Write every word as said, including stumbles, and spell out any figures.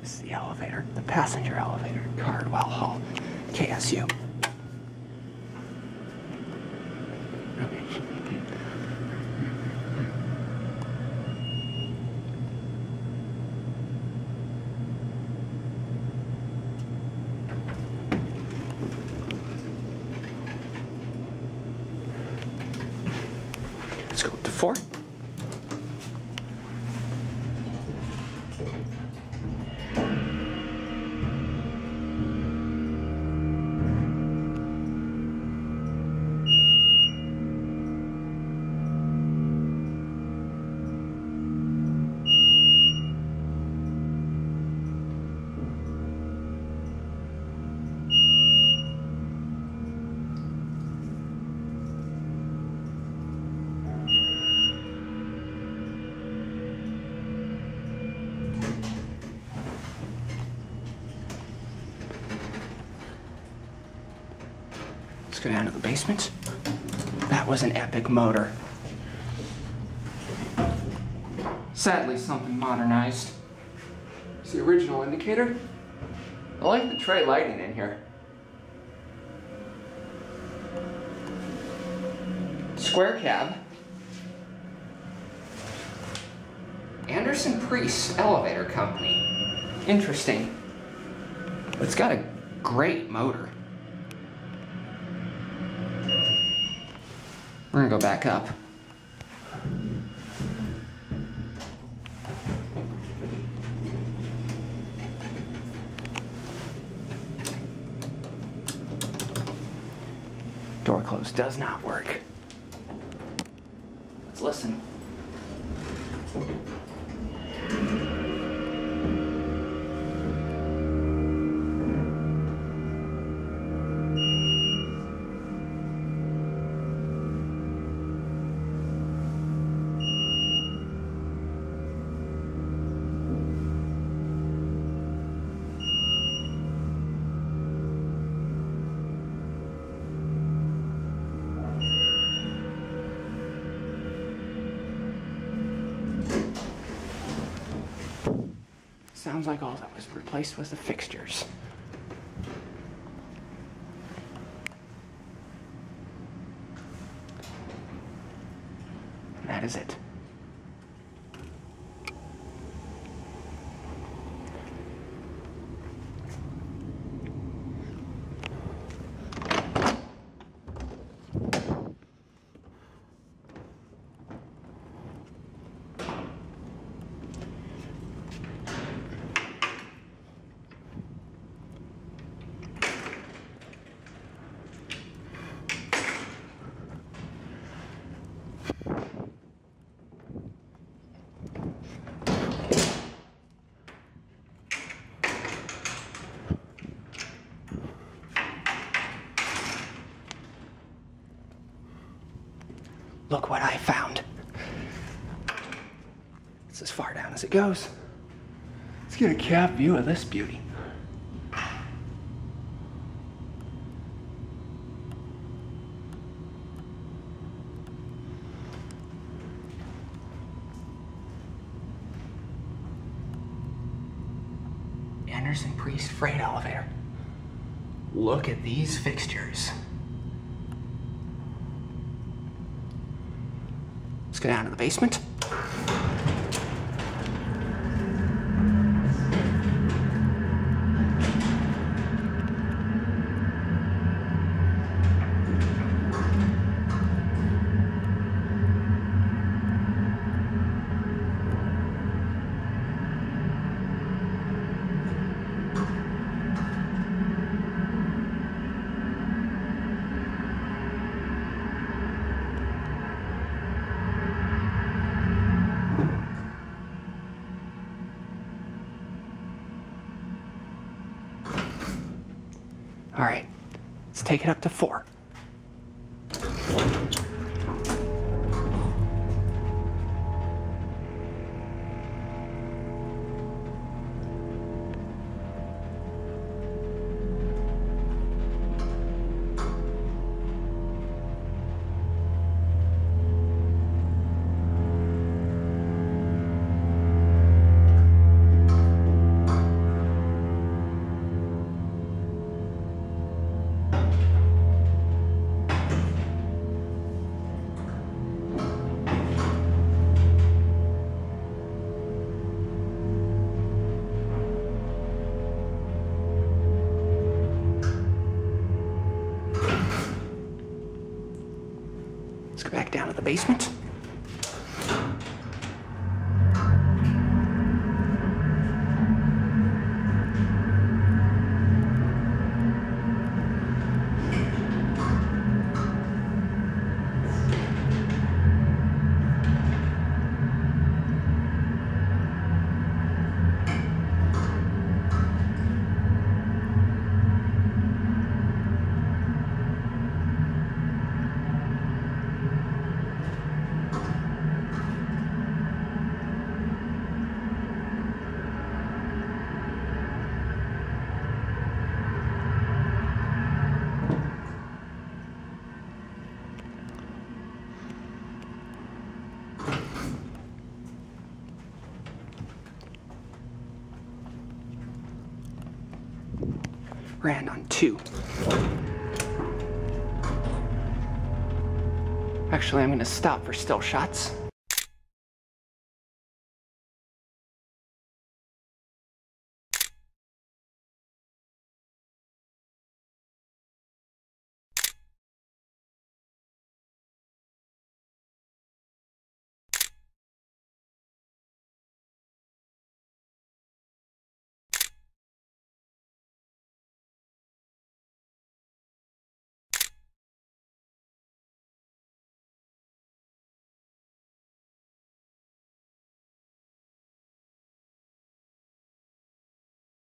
This is the elevator, the passenger elevator, Cardwell Hall, K S U. Let's go up to four. Let's go down to the basement. That was an epic motor. Sadly, something modernized. It's the original indicator. I like the tray lighting in here. Square cab. Anderson Priest Elevator Company. Interesting. It's got a great motor. We're gonna go back up. Door closed does not work. Let's listen. Sounds like all that was replaced was the fixtures. And that is it. Look what I found. It's as far down as it goes. Let's get a cab view of this beauty. Anderson Priest freight elevator. Look at these fixtures. Let's go down to the basement. All right, let's take it up to four. go back down to the basement. Ran on two. Actually, I'm gonna stop for still shots.